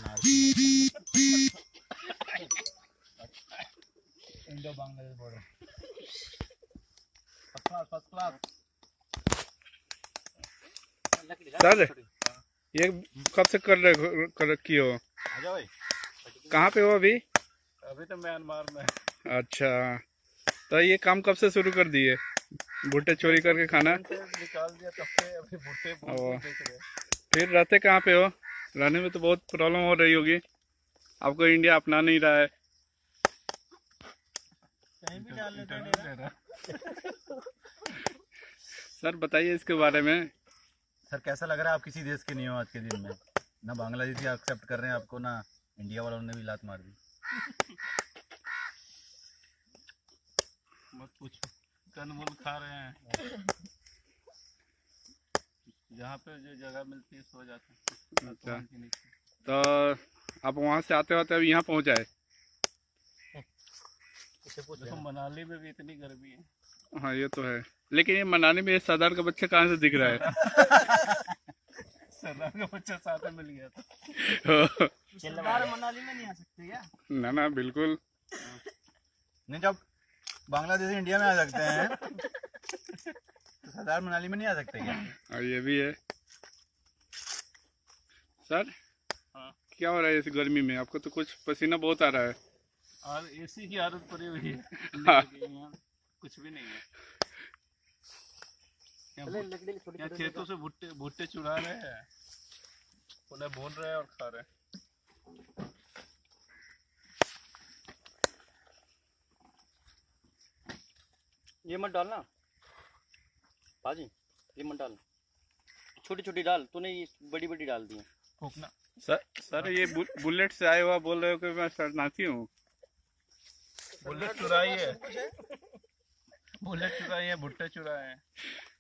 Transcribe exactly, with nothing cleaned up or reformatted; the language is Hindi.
Indo Bangladesh border first class first class. Sir ये कब से कर रहे कर रखी हो? आजा भाई। कहाँ पे हो अभी? अभी तो म्यांमार में। अच्छा, तो ये काम कब से शुरू कर दिए? भुट्टे चोरी करके खाना निकाल दिया तब से अभी भुट्टे बेच रहे। फिर रहते कहाँ पे हो? रहने में तो बहुत प्रॉब्लम हो रही होगी, आपको इंडिया अपना नहीं रहा है। कहीं भी डाल लेते हैं। सर बताइए इसके बारे में। सर कैसा लग रहा है, आप किसी देश के नहीं हो आज के दिन में, ना बांग्लादेशी एक्सेप्ट कर रहे हैं आपको, ना इंडिया वालों ने भी लात मार दी। मत पूछो, कंदमूल खा रहे हैं। जहाँ पे जो जगह मिलती है सो जाते हैं। अच्छा, तो आप वहाँ से आते आते अब यहाँ पहुँच जाए। देखो मनाली में भी इतनी गर्मी है। हाँ ये तो है, लेकिन ये मनाली में ये सरदार का बच्चा कहाँ से दिख रहा है? सरदार का बच्चा साथ में मिल गया था। सरदार मनाली में नहीं आ सकते क्या? ना ना बिल्कुल नहीं, जब बांग्लादेशी इंडिया में आ सकते हैं तो सरदार मनाली में नहीं आ सकते क्या? और ये भी है। सर हाँ क्या हो रहा है इस गर्मी में? आपको तो कुछ पसीना बहुत आ रहा है। और एसी की आदत पड़ी हुई है। हाँ। कुछ भी नहीं है। क्या खेतों से भुट्टे भुट्टे चुरा रहे हैं, उन्हें भून रहे हैं और खा रहे हैं। ये मत डालना बाजी, ये मत डाल, छोटी छोटी डाल, तूने ये बड़ी बड़ी डाल दी है। फूकना सर सर ये बु, बुलेट से आया हुआ बोल रहे हो कि मैं शरणार्थी हूँ। बुलेट चुराई है, बुलेट चुराई है, भुट्टे चुराए हैं।